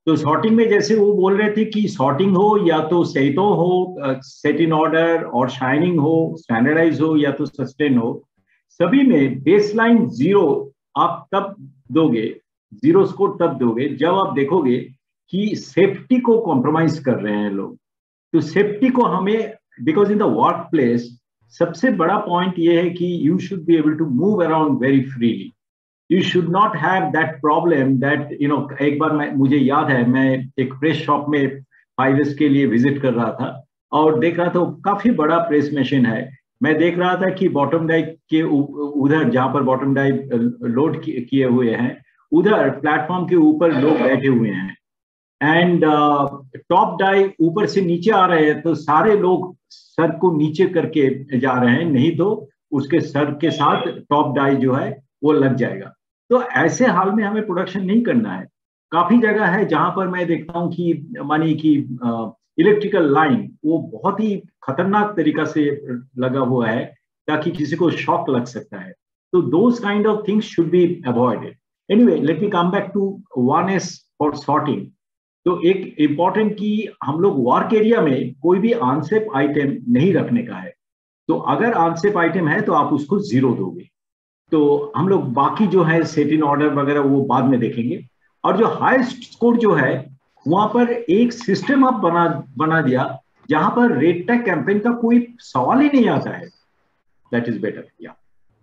तो सॉर्टिंग में जैसे वो बोल रहे थे कि सॉर्टिंग हो या तो सेटो हो, सेट इन ऑर्डर, और शाइनिंग हो, स्टैंडर्डाइज हो, या तो सस्टेन हो, सभी में बेसलाइन 0 आप तब दोगे, 0 स्कोर तब दोगे जब आप देखोगे कि सेफ्टी को कॉम्प्रोमाइज कर रहे हैं लोग। तो सेफ्टी को हमें, because in the work place सबसे बड़ा पॉइंट ये है कि you should be able to move around very freely. You should not have that problem that एक बार मुझे याद है, मैं एक प्रेस शॉप में 5S के लिए विजिट कर रहा था और देख रहा था काफी बड़ा प्रेस मशीन है। मैं देख रहा था कि बॉटम डाइव के उधर जहां पर बॉटम डाइव लोड किए हुए हैं, उधर प्लेटफॉर्म के ऊपर लोग बैठे हुए हैं, एंड टॉप डाइव ऊपर से नीचे आ रहे हैं, तो सारे लोग सर को नीचे करके जा रहे हैं, नहीं तो उसके सर के साथ टॉप डाइव जो है वो लग जाएगा। तो ऐसे हाल में हमें प्रोडक्शन नहीं करना है। काफी जगह है जहां पर मैं देखता हूं कि मानी कि इलेक्ट्रिकल लाइन वो बहुत ही खतरनाक तरीका से लगा हुआ है ताकि किसी को शॉक लग सकता है। तो those kind of things should be avoided. Anyway, let me come back to 1S for sorting. तो एक इम्पॉर्टेंट कि हम लोग वर्क एरिया में कोई भी अनसेफ आइटम नहीं रखने का है। तो अगर अनसेफ आइटम है तो आप उसको 0 दोगे। तो हम लोग बाकी जो है सेट इन ऑर्डर वगैरह वो बाद में देखेंगे। और जो हाईएस्ट स्कोर जो है वहां पर एक सिस्टम आप बना दिया जहां पर रेट टैग कैंपेन का कोई सवाल ही नहीं आता है। That is better. या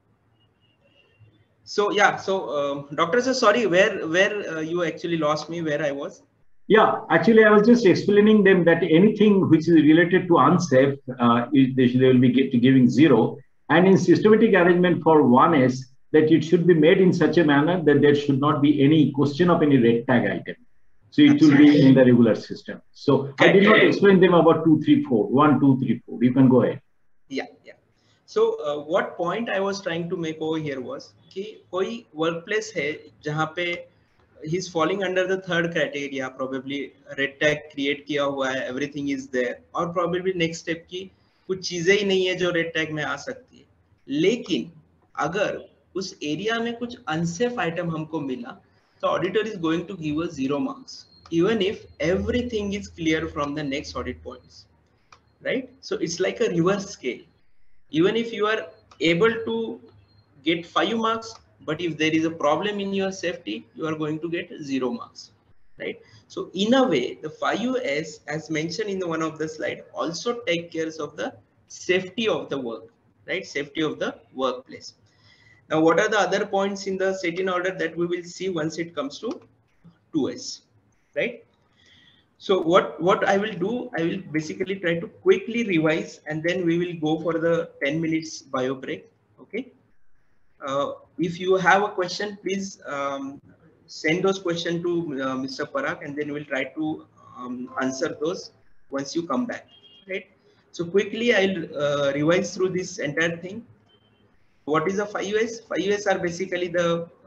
so doctor sir, sorry, where you actually lost me, where I was. Yeah, actually, I was just explaining them that anything which is related to unsafe, they will be giving 0. And in systematic arrangement for 1S, that it should be made in such a manner that there should not be any question of any red tag item. So it will be in the regular system. So I did not explain them about 2, 3, 4. 1, 2, 3, 4. You can go ahead. Yeah. So what point I was trying to make over here was कि कोई workplace है जहाँ पे he's falling under the third criteria, probably red tag create किया हुआ है, everything is there, और probably next step की कुछ चीजें ही नहीं है जो red tag में आ सकती है। लेकिन अगर उस एरिया में कुछ unsafe item हमको मिला तो auditor is going to give us 0 marks even if everything is clear from the next audit points, right? So it's like a reverse scale. Even if you are able to get 5 marks, but if there is a problem in your safety, you are going to get 0 marks, right? So in a way, the 5S, as mentioned in one of the slide, also take care of the safety of the work, right? Safety of the workplace. Now, what are the other points in the set in order that we will see once it comes to 2S, right? So what I will do, I will basically try to quickly revise and then we will go for the 10 minutes bio break. Okay. If you have a question, please send those questions to Mr. Parag and then we'll try to answer those once you come back, right? So quickly I'll revise through this entire thing. What is the 5US? 5US are basically the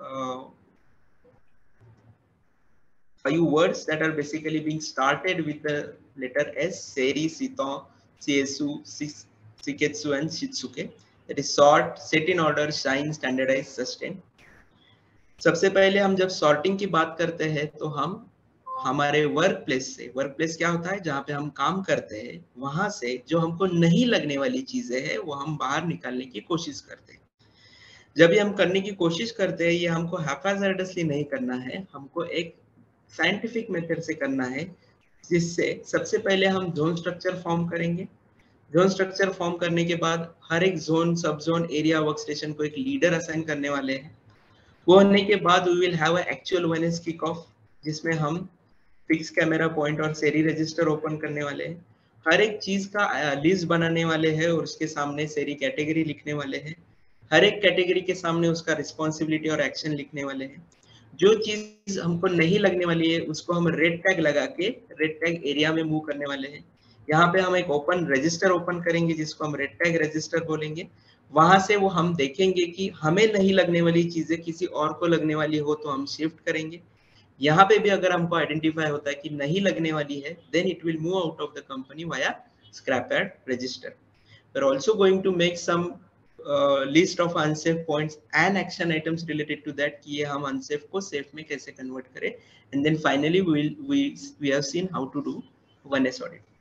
5 words that are basically being started with the letter S: Seri, Siton, Siesu, Shiketsu, and Shitsuke. That is sort, set in order, shine, standardize, sustain. सबसे पहले हम जब sorting की बात करते हैं तो हम हमारे वर्क प्लेस से, वर्क प्लेस क्या होता है जहाँ पे हम काम करते हैं, वहां से जो हमको नहीं लगने वाली चीजें हैं वो हम बाहर निकालने की कोशिश करते हैं। जब ये हम करने की कोशिश करते हैं, ये हमको हैफाजर्डसली नहीं करना है, हमको एक साइंटिफिक मेथड से करना है, जिससे सबसे पहले हम जोन स्ट्रक्चर फॉर्म करेंगे। जोन स्ट्रक्चर फॉर्म करने के बाद हर एक जोन, सब जोन, एरिया, वर्क स्टेशन को एक लीडर असाइन करने वाले हैं। वो होने के बाद we will have a actual 1S kick off, जिसमें हम फिक्स कैमरा पॉइंट और सेरी रजिस्टर ओपन करने वाले हैं। हर एक चीज का लिस्ट बनाने वाले हैं और उसके सामने सेरी कैटेगरी लिखने वाले हैं। हर एक कैटेगरी के सामने उसका रिस्पॉन्सिबिलिटी और एक्शन लिखने वाले हैं। जो चीज हमको नहीं लगने वाली है उसको हम रेड टैग लगा के रेड टैग एरिया में मूव करने वाले हैं। यहाँ पे हम एक ओपन रजिस्टर ओपन करेंगे जिसको हम रेड टैग रजिस्टर बोलेंगे। वहां से वो हम देखेंगे कि हमें नहीं लगने वाली चीजें किसी और को लगने वाली हो तो हम शिफ्ट करेंगे। यहाँ पे भी अगर हमको आइडेंटिफाई होता है कि नहीं लगने वाली है, then it will move out of the company via scrap yard register. We are also going to make some list of unsafe points and action items related to that कि ये हम अनसेफ को सेफ में कैसे convert करें, and then finally we have seen how to do 1S audit.